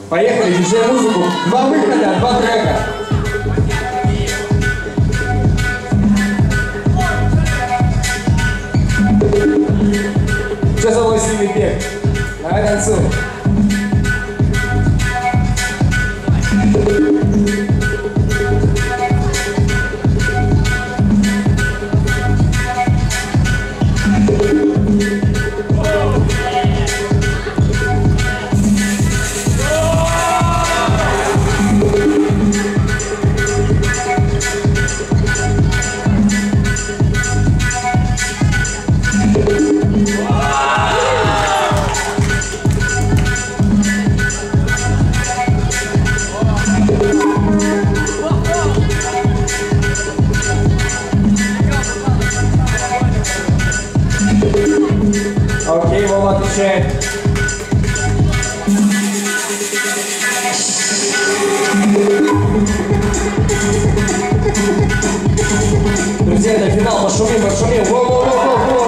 Поехали, диджей музыку. 2 выхода, 2 трека. Что за лосиный бег? Давай танцуй. Окей, Вова отвечает. Друзья, это финал, пошумим, пошумим. Воу-воу-воу-воу-воу.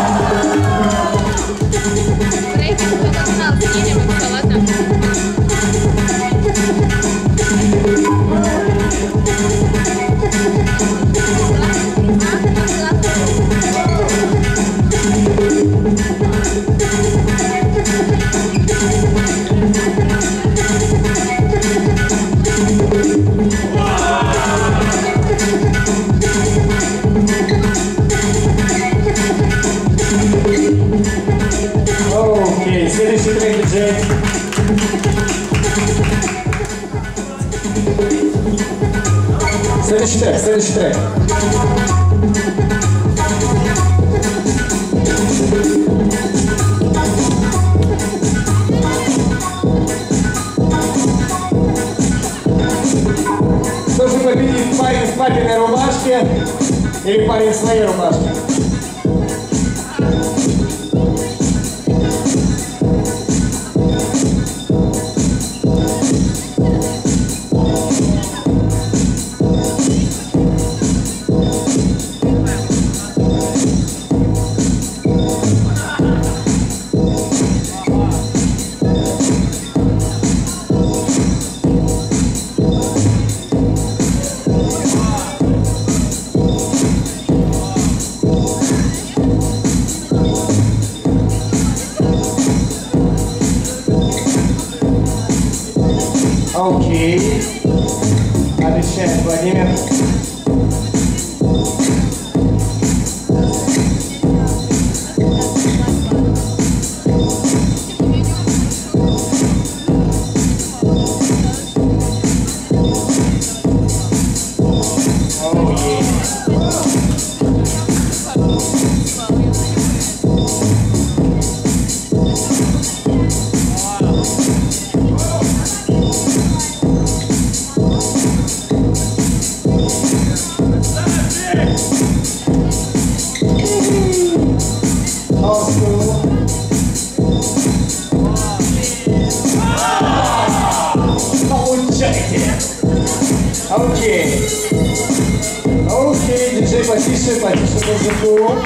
Брейки, кто-то знал, скинем, ладно? Окей, следующий трек, диджей. Следующий трек, следующий трек. Должен победить парень в папиной рубашке или парень в своей рубашке? Окей. Отвечает Владимир. Окей. Окей, диджей, потише, потише музыку.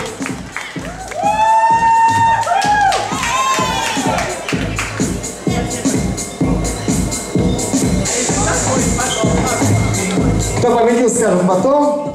Кто победил, скажем потом.